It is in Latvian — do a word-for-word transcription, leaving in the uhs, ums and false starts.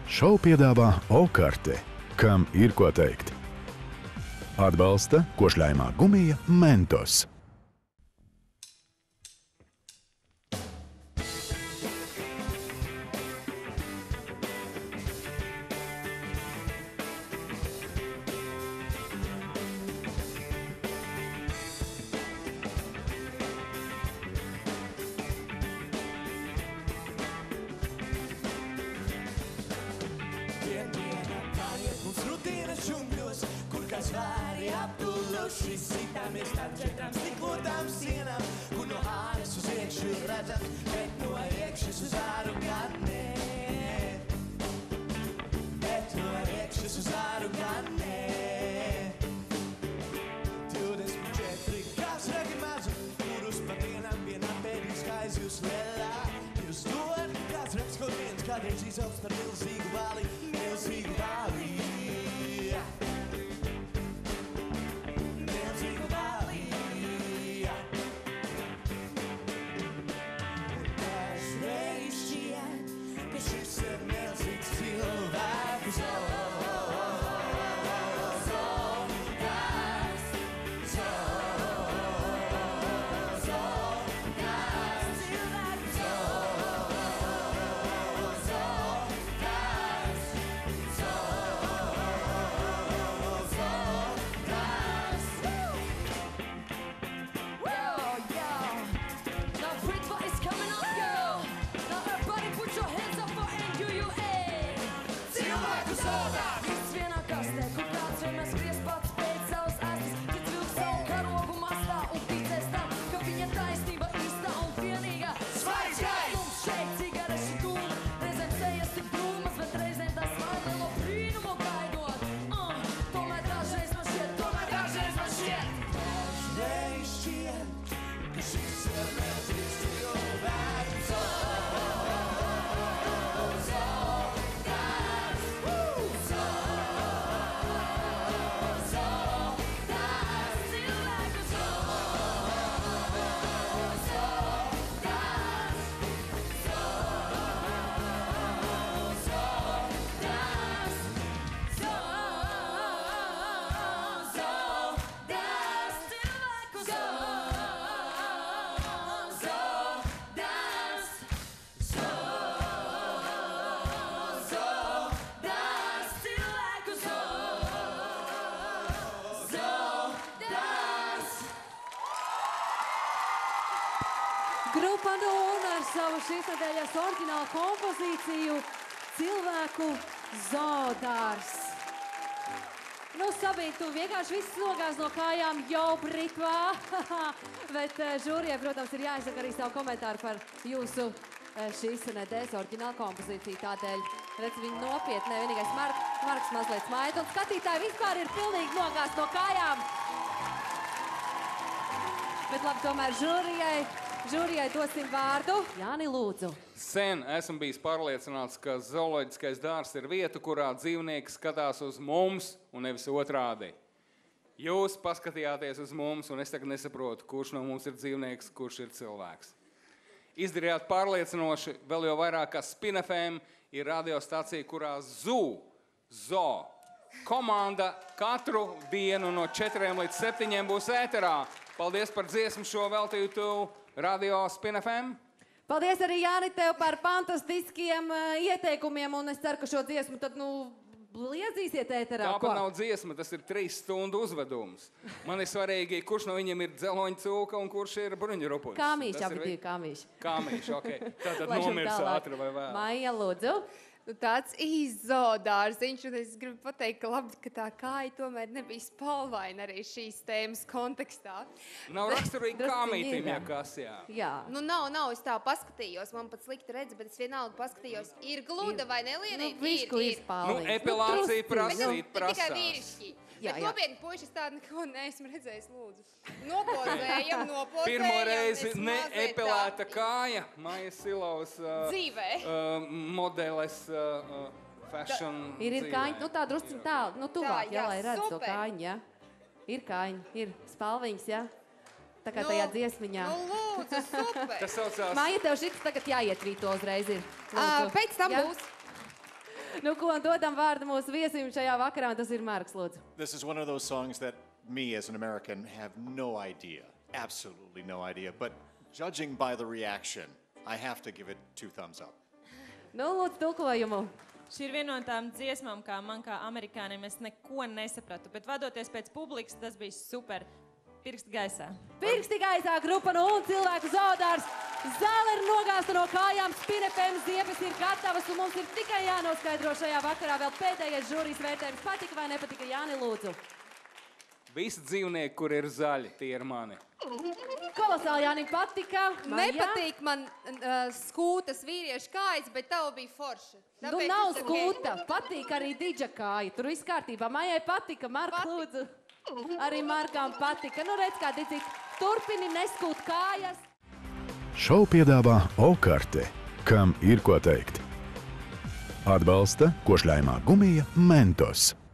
Šovu piedāvā O-karte, kam ir ko teikt. Atbalsta košļājumā gumija Mentos. Grupa Nona ar savu šīs nedēļas oriģinālu kompozīciju Cilvēku zoodārs. Nu, Sabīne, tu vienkārši viss nogāz no kājām jau ritmā, bet žūrijai, protams, ir jāizsaka arī savu komentāru par jūsu šīs nedēļas oriģinālu kompozīciju. Tādēļ, redz, viņi nopietni, vienīgais Mark, Marks mazliet smaida, un skatītāji vispār ir pilnīgi nogāz no kājām. Bet labi, tomēr žūrijai. Žūrijai dosim vārdu. Jāni, lūdzu. Sen esmu bijis pārliecināts, ka zooloģiskais dārs ir vieta, kurā dzīvnieki skatās uz mums un nevis otrādi. Jūs paskatījāties uz mums, un es tagad nesaprotu, kurš no mums ir dzīvnieks, kurš ir cilvēks. Izdarījāt pārliecinoši, vēl jau vairāk, ka Spin F M ir radiostacija, kurā zoo, zoo komanda katru dienu no četriem līdz septiņiem būs ēterā. Paldies par dziesmu šo veltītu Radio Spin F M. Paldies arī, Jāni, tev par fantastiskiem uh, ieteikumiem, un es ceru, ka šo dziesmu tad, nu, liezīsiet ēterā. Tāpat nav dziesma, tas ir trīs stundu uzvedums. Man ir svarīgi, kurš no viņiem ir dzeloņa cūka un kurš ir bruņurupuļs. Kāmīši, abi divi kāmīši. Kāmīši, ok. Tātad nomirs ātri vai vēl. Maija, lūdzu. Nu, tāds īsts zoodārziņš, un es gribu pateikt, ka labi, ka tā kāja tomēr nebija spalvaina arī šīs tēmas kontekstā. Nav raksturīgi kāmītim, ja kas, jā. Jā. Nu, nav, nav, es tā paskatījos, man pat slikti redz, bet es vienalga paskatījos, ir gluda vai nelienība? Nu, višku ir, ir spalviņas. Nu, epilācija Nu, prasīt, prasās. Tikai vīrišķi. Jā, bet jā. nopietni, puiši, es tādu neko neesmu redzējis, lūdzu. Nopozējam, nopozējam. Pirmo reizi neepilēta kāja, Maija Silovas uh, dzīvē. Uh, modeles uh, fashion Ir, ir dzīvē. kājiņi, nu tā drusciņ tālu, nu tuvāk, Tā, jā, jā, lai redz to super. kājiņu, jā. Ir kājiņi, ir spalviņas, jā. Tā kā Nu, tajā dziesmiņā. Nu, lūdzu, super. Tas saucās... Maija, tev šitas tagad jāietvīto uzreiz ir. Ā, pēc tam Jā? būs. Nu, ko dodam vārdu mūsu viesim šajā vakarā, un tas ir Marks, lūdzu. This is one of those songs that me as an American have no idea, absolutely no idea, but judging by the reaction, I have to give it two thumbs up. Nu, lūdzu, tulkojumu. Šī ir viena no tām dziesmām, kā man kā amerikānim es neko nesapratu, bet vadoties pēc publikas, tas bija super. Pirksti gaisā. Pirksti gaisā, grupa no un cilvēku Zoodārs. Zāle ir nogāzta no kājām, spinepēm ziepes ir gatavas, un mums ir tikai jānoskaidro šajā vakarā vēl pēdējais žūrijas vērtējums. Patika vai nepatika, Jāni, lūdzu? Visi dzīvnieki, kur ir zaļi, tie ir mani. Kolosāli, Jāni, patika. Nepatīk man uh, skūtas vīriešu kājas, bet tev bija forša. Nu, Tāpēc nav es skūta. Patīk arī didža kāja. Tur viss kārtībā. Maijai patika. Marka, lūdzu. Arī Markām patika. Nu, redz, kā dicīt. Turpini neskūt kājas. Šovu piedāvā O-karte, kam ir ko teikt. Atbalsta košļājumā gumija Mentos.